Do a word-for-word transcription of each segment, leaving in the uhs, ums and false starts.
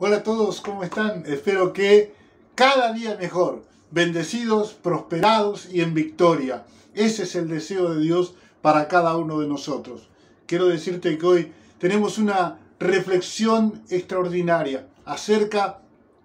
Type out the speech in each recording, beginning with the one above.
Hola a todos, ¿cómo están? Espero que cada día mejor, bendecidos, prosperados y en victoria. Ese es el deseo de Dios para cada uno de nosotros. Quiero decirte que hoy tenemos una reflexión extraordinaria acerca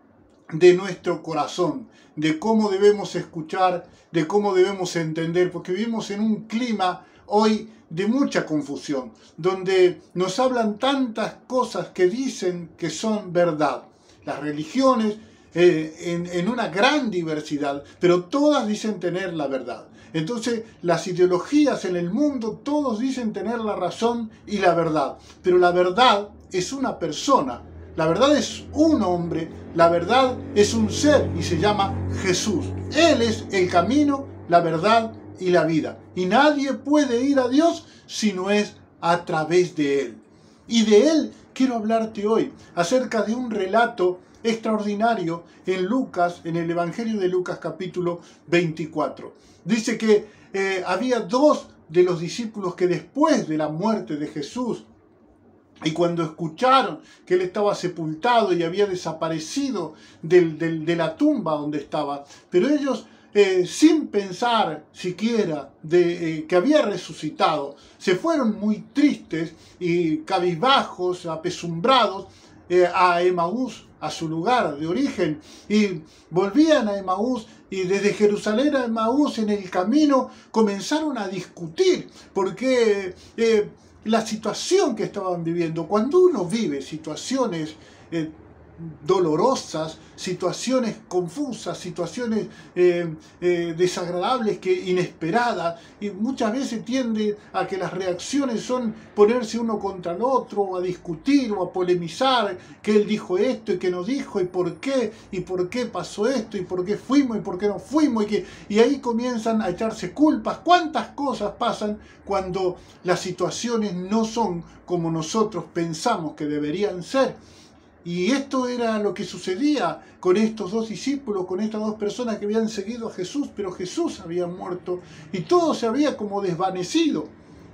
de nuestro corazón, de cómo debemos escuchar, de cómo debemos entender, porque vivimos en un clima hoy de mucha confusión, donde nos hablan tantas cosas que dicen que son verdad. Las religiones eh, en, en una gran diversidad, pero todas dicen tener la verdad. Entonces, las ideologías en el mundo, todos dicen tener la razón y la verdad, pero la verdad es una persona. La verdad es un hombre, la verdad es un ser y se llama Jesús. Él es el camino, la verdad y la vida. Y nadie puede ir a Dios si no es a través de Él. Y de Él quiero hablarte hoy, acerca de un relato extraordinario en Lucas, en el Evangelio de Lucas capítulo veinticuatro. Dice que eh, había dos de los discípulos que después de la muerte de Jesús, y cuando escucharon que él estaba sepultado y había desaparecido del, del, de la tumba donde estaba, pero ellos, eh, sin pensar siquiera de, eh, que había resucitado, se fueron muy tristes y cabizbajos, apesumbrados, eh, a Emaús, a su lugar de origen, y volvían a Emaús, y desde Jerusalén a Emaús en el camino comenzaron a discutir, porque eh, la situación que estaban viviendo, cuando uno vive situaciones eh, dolorosas, situaciones confusas, situaciones eh, eh, desagradables, que inesperadas, y muchas veces tiende a que las reacciones son ponerse uno contra el otro, o a discutir, o a polemizar, que él dijo esto y que no dijo, y por qué, y por qué pasó esto, y por qué fuimos, y por qué no fuimos, y, que, y ahí comienzan a echarse culpas. ¿Cuántas cosas pasan cuando las situaciones no son como nosotros pensamos que deberían ser? Y esto era lo que sucedía con estos dos discípulos, con estas dos personas que habían seguido a Jesús, pero Jesús había muerto y todo se había como desvanecido.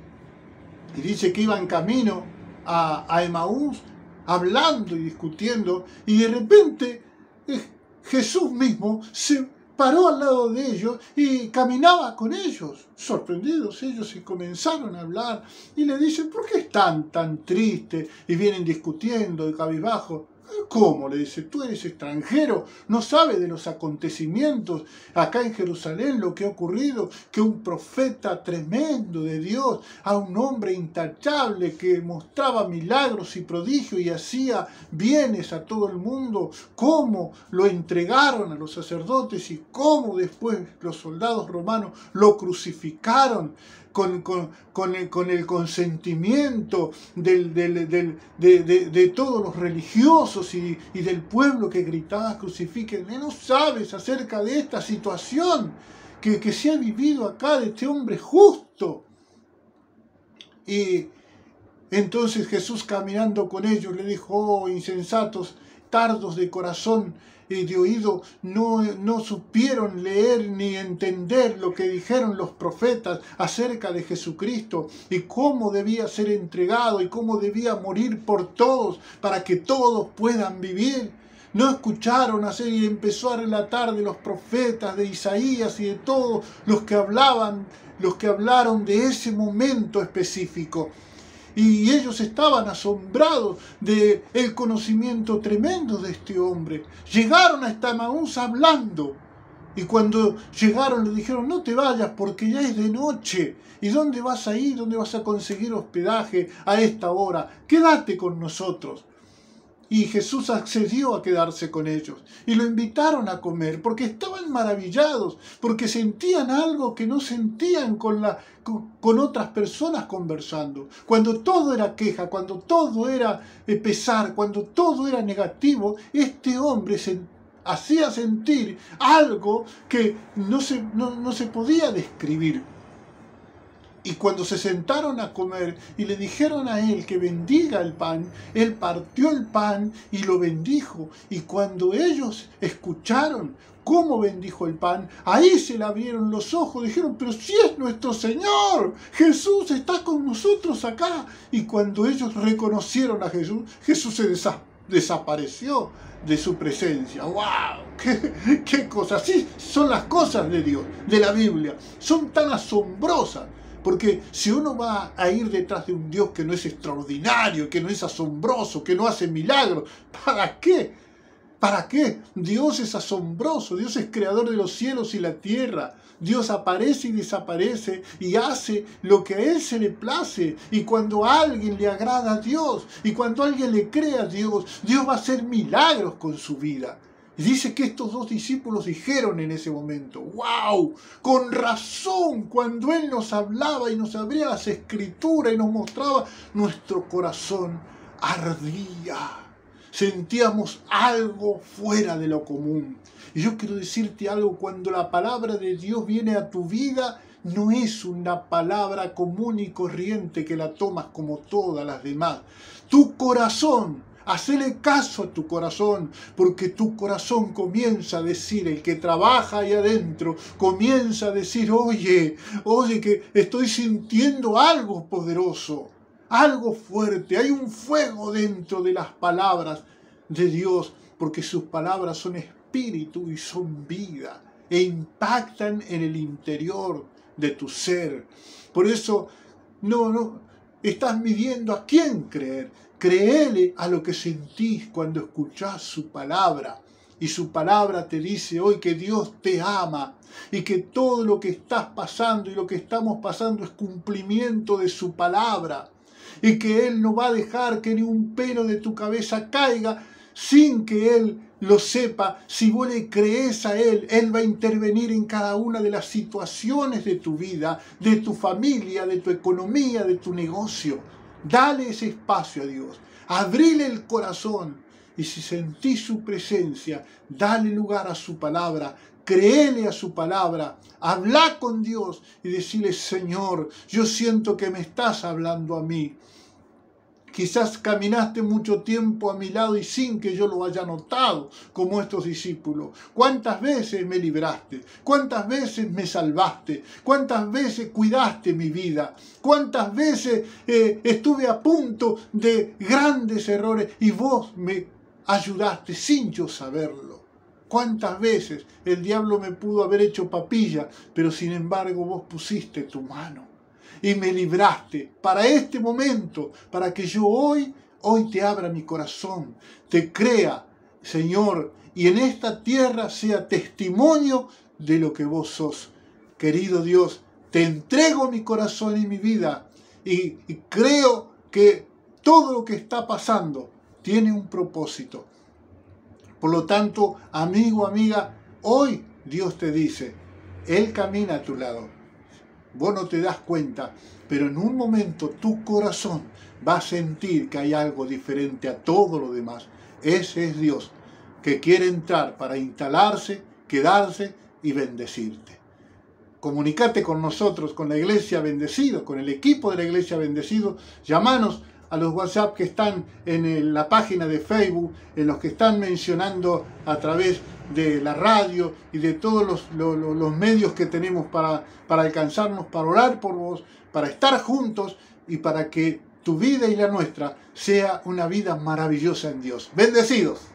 Y dice que iban camino a, a Emaús, hablando y discutiendo, y de repente eh, Jesús mismo se paró al lado de ellos y caminaba con ellos. Sorprendidos ellos, y comenzaron a hablar y le dicen: ¿por qué están tan tristes y vienen discutiendo de cabizbajo? ¿Cómo? Le dice: tú eres extranjero, no sabes de los acontecimientos acá en Jerusalén, lo que ha ocurrido, que un profeta tremendo de Dios, a un hombre intachable que mostraba milagros y prodigios y hacía bienes a todo el mundo, cómo lo entregaron a los sacerdotes y cómo después los soldados romanos lo crucificaron con, con, con, el, con el consentimiento del, del, del, de, de, de todos los religiosos y, y del pueblo que gritaba: crucifiquen. No sabes acerca de esta situación que, que se ha vivido acá, de este hombre justo. Y entonces Jesús, caminando con ellos, le dijo: oh, insensatos, tardos de corazón y de oído, no, no supieron leer ni entender lo que dijeron los profetas acerca de Jesucristo y cómo debía ser entregado y cómo debía morir por todos para que todos puedan vivir. No escucharon hacer, y empezó a relatar de los profetas, de Isaías y de todos los que hablaban, los que hablaron de ese momento específico. Y ellos estaban asombrados del conocimiento tremendo de este hombre. Llegaron hasta Emaús hablando. Y cuando llegaron le dijeron: no te vayas porque ya es de noche. ¿Y dónde vas a ir? ¿Dónde vas a conseguir hospedaje a esta hora? Quédate con nosotros. Y Jesús accedió a quedarse con ellos y lo invitaron a comer porque estaban maravillados, porque sentían algo que no sentían con, la, con, con otras personas conversando. Cuando todo era queja, cuando todo era pesar, cuando todo era negativo, este hombre se hacía sentir algo que no se, no, no se podía describir. Y cuando se sentaron a comer y le dijeron a él que bendiga el pan, él partió el pan y lo bendijo. Y cuando ellos escucharon cómo bendijo el pan, ahí se le abrieron los ojos, dijeron: pero si es nuestro Señor, Jesús está con nosotros acá. Y cuando ellos reconocieron a Jesús, Jesús se, desa desapareció de su presencia. ¡Wow! ¿Qué, qué cosas! Así son las cosas de Dios, de la Biblia. Son tan asombrosas. Porque si uno va a ir detrás de un Dios que no es extraordinario, que no es asombroso, que no hace milagros, ¿para qué? ¿Para qué? Dios es asombroso, Dios es creador de los cielos y la tierra. Dios aparece y desaparece y hace lo que a Él se le place. Y cuando a alguien le agrada a Dios, y cuando a alguien le cree a Dios, Dios va a hacer milagros con su vida. Y dice que estos dos discípulos dijeron en ese momento, ¡wow! Con razón, cuando Él nos hablaba y nos abría las escrituras y nos mostraba, nuestro corazón ardía. Sentíamos algo fuera de lo común. Y yo quiero decirte algo, cuando la palabra de Dios viene a tu vida, no es una palabra común y corriente que la tomas como todas las demás. Tu corazón, hacele caso a tu corazón, porque tu corazón comienza a decir, el que trabaja ahí adentro, comienza a decir, oye, oye, que estoy sintiendo algo poderoso. Algo fuerte, hay un fuego dentro de las palabras de Dios, porque sus palabras son espíritu y son vida, e impactan en el interior de tu ser. Por eso, no, no, estás midiendo a quién creer. Créele a lo que sentís cuando escuchás su palabra. Y su palabra te dice hoy que Dios te ama y que todo lo que estás pasando y lo que estamos pasando es cumplimiento de su palabra. Y que Él no va a dejar que ni un pelo de tu cabeza caiga sin que Él lo sepa. Si vos le crees a Él, Él va a intervenir en cada una de las situaciones de tu vida, de tu familia, de tu economía, de tu negocio. Dale ese espacio a Dios, abrile el corazón y si sentís su presencia, dale lugar a su palabra. Créele a su palabra, habla con Dios y decirle, Señor, yo siento que me estás hablando a mí. Quizás caminaste mucho tiempo a mi lado y sin que yo lo haya notado, como estos discípulos. ¿Cuántas veces me libraste? ¿Cuántas veces me salvaste? ¿Cuántas veces cuidaste mi vida? ¿Cuántas veces eh, estuve a punto de grandes errores y vos me ayudaste sin yo saberlo? ¿Cuántas veces el diablo me pudo haber hecho papilla, pero sin embargo vos pusiste tu mano y me libraste para este momento, para que yo hoy, hoy te abra mi corazón, te crea, Señor, y en esta tierra sea testimonio de lo que vos sos. Querido Dios, te entrego mi corazón y mi vida y, y creo que todo lo que está pasando tiene un propósito. Por lo tanto, amigo, amiga, hoy Dios te dice, Él camina a tu lado. Vos no te das cuenta, pero en un momento tu corazón va a sentir que hay algo diferente a todo lo demás. Ese es Dios, que quiere entrar para instalarse, quedarse y bendecirte. Comunicate con nosotros, con la Iglesia Bendecido, con el equipo de la Iglesia Bendecido. Llamanos a los WhatsApp que están en la página de Facebook, en los que están mencionando a través de la radio y de todos los, los, los medios que tenemos para, para alcanzarnos, para orar por vos, para estar juntos y para que tu vida y la nuestra sea una vida maravillosa en Dios. Bendecidos.